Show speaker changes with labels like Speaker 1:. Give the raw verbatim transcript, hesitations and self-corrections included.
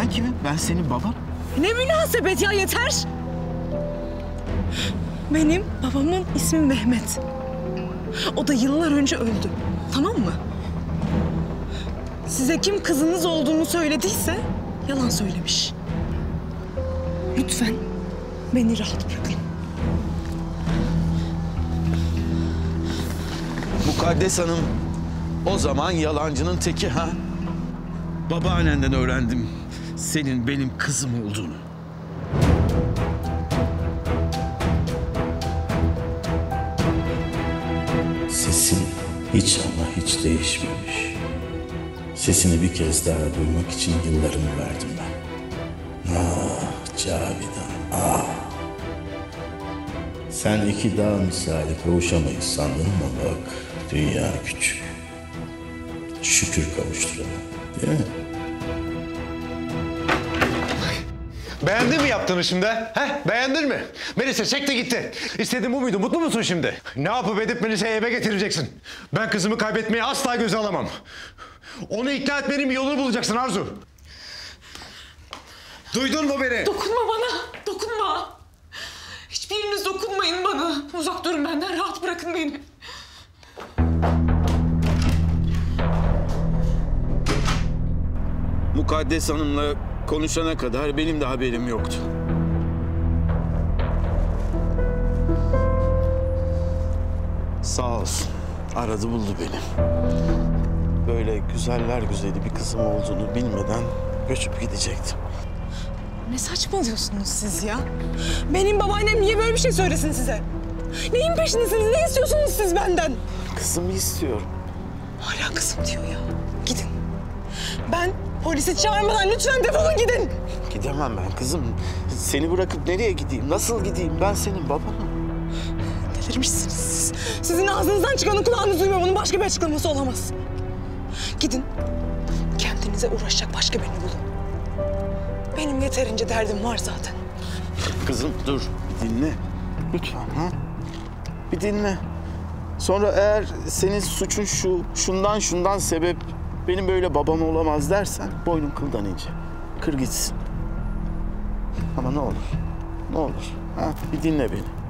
Speaker 1: Ben kimim? Ben senin baban.
Speaker 2: Ne münasebet ya, yeter. Benim babamın ismi Mehmet. O da yıllar önce öldü. Tamam mı? Size kim kızınız olduğunu söylediyse yalan söylemiş. Lütfen beni rahat bırakın.
Speaker 1: Mukaddes Hanım, o zaman yalancının teki ha? Babaannenden öğrendim senin benim kızım olduğunu.
Speaker 3: Sesin hiç ama hiç değişmemiş. Sesini bir kez daha duymak için yıllarımı verdim ben. Ah Cavidan, ah. Sen iki dağ misali kavuşamayız sandın ama bak dünya küçük. Şükür kavuşturana, değil mi?
Speaker 4: Beğendin mi yaptığını şimdi? He? Beğendin mi? Melisa çekti gitti. İstediğin bu muydu? Mutlu musun şimdi? Ne yapıp edip Melisa'yı eve getireceksin? Ben kızımı kaybetmeyi asla göze alamam. Onu ikna etmenin bir yolunu bulacaksın Arzu. Duydun mu beni?
Speaker 2: Dokunma bana, dokunma. Hiçbiriniz dokunmayın bana. Uzak durun benden, rahat bırakın beni.
Speaker 1: Mukaddes Hanım'la konuşana kadar benim de haberim yoktu. Sağ olsun. Aradı buldu beni. Böyle güzeller güzeli bir kızım olduğunu bilmeden göçüp gidecektim.
Speaker 2: Ne saçmalıyorsunuz siz ya? Benim babaannem niye böyle bir şey söylesin size? Neyin peşindesiniz? Ne istiyorsunuz siz benden?
Speaker 1: Kızımı istiyorum.
Speaker 2: Hala kızım diyor ya. Gidin. Ben polisi çağırmadan lütfen defolun gidin.
Speaker 1: Gidemem ben kızım. Seni bırakıp nereye gideyim? Nasıl gideyim? Ben senin babanım.
Speaker 2: Delirmişsiniz siz. Sizin ağzınızdan çıkanın kulağınız duymuyor. Bunun başka bir açıklaması olamaz. Gidin. Kendinize uğraşacak başka birini bulun. Benim yeterince derdim var zaten.
Speaker 1: Kızım dur. Bir dinle. Lütfen ha? Bir dinle. Sonra eğer senin suçun şu, şundan şundan sebep benim böyle babam olamaz dersen boynun kıldan ince. Kır gitsin. Ama ne olur, ne olur. Ha? Bir dinle beni.